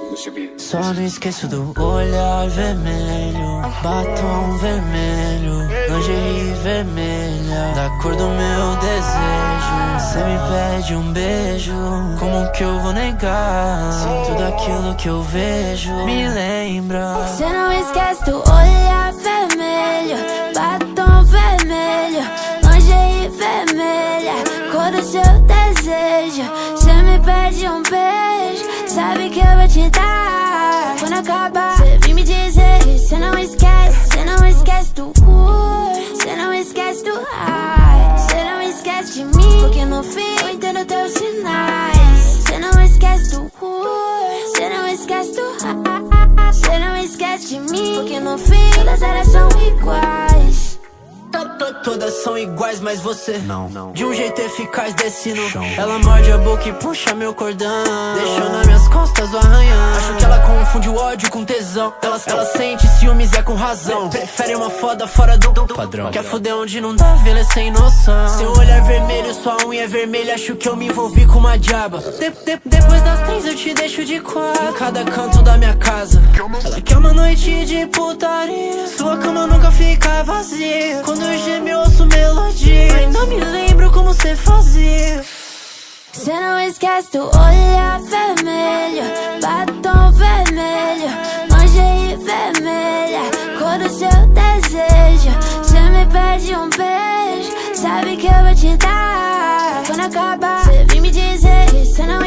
Só não esqueço do olhar vermelho, batom vermelho, lingerie vermelha, da cor do meu desejo. Cê me pede um beijo, como que eu vou negar? Se tudo aquilo que eu vejo me lembra. Cê não esquece do olhar vermelho, batom vermelho, lingerie vermelha, cor do seu desejo. Cê me pede um beijo, sabe que eu vou te dar. Quando acabar, cê vem me dizer. Cê não esquece do cê não esquece do ai. Cê não esquece de mim, porque no fim eu entendo teus sinais. Cê não esquece do cê não esquece do ai. Cê não esquece de mim, porque no fim todas elas são iguais. Todas são iguais, mas você não. De um jeito eficaz desce no chão. Ela morde a boca e puxa meu cordão, deixou nas minhas costas o arranhão. Acho que ela confunde o ódio com tesão. Ela sente ciúmes e é com razão. Prefere uma foda fora do padrão. Quer fuder onde não deve, ela é sem noção. Seu olhar vermelho, sua unha é vermelha. Acho que eu me envolvi com uma diaba. Depois das 3 eu te deixo de quatro em cada canto da minha casa. Ela quer uma noite de putaria, sua cama nunca fica vazia. Quando eu geme eu ouço melodia, ainda me lembro como cê fazia. Cê não esquece do olhar vermelho, batom vermelho, lingerie vermelha, cor do seu desejo. Cê me pede um beijo, sabe que eu vou te dar. Quando acabar, cê vem me dizer. Cê não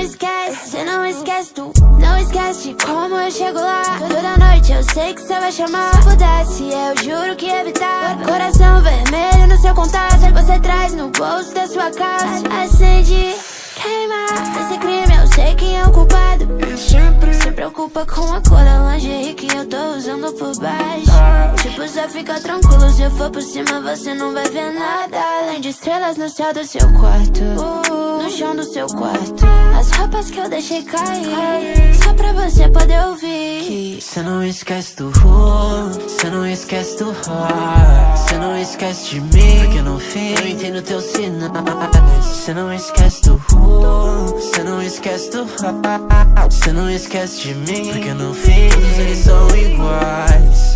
esquece do não esquece de como eu chego lá. Toda noite eu sei que cê vai chamar. Se pudesse, eu juro que ia evitar. Coração vermelho no seu contato, você traz no bolso da sua calça. Acende, queima, desse crime eu sei quem é o culpado. Se preocupa com a cor da lingerie que eu tô usando por baixo. Tipo, só fica tranquilo, se eu for por cima você não vai ver nada além de estrelas no céu do seu quarto, no chão do seu quarto, as roupas que eu deixei cair, só pra você poder ouvir. Cê não esquece do cê não esquece do heart. Cê não esquece de mim, porque no fim eu entendo teus sinais. Cê não esquece do cê não esquece do heart. Cê não esquece de mim, porque no fim todos eles são iguais.